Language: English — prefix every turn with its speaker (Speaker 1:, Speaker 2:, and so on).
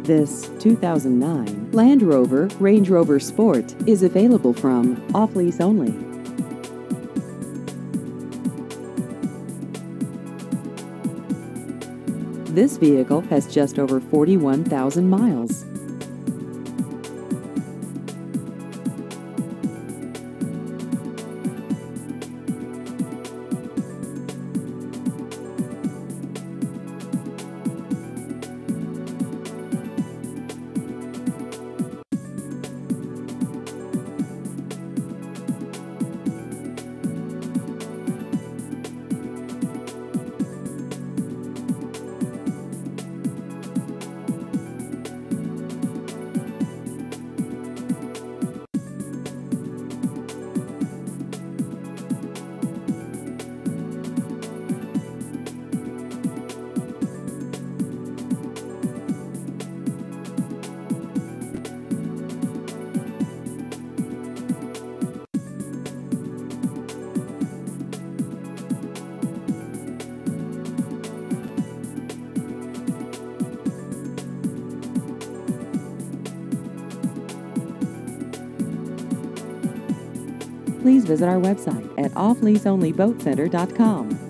Speaker 1: This 2009 Land Rover Range Rover Sport is available from Off-Lease Only. This vehicle has just over 41,000 miles. Please visit our website at offleaseonlyboatcenter.com.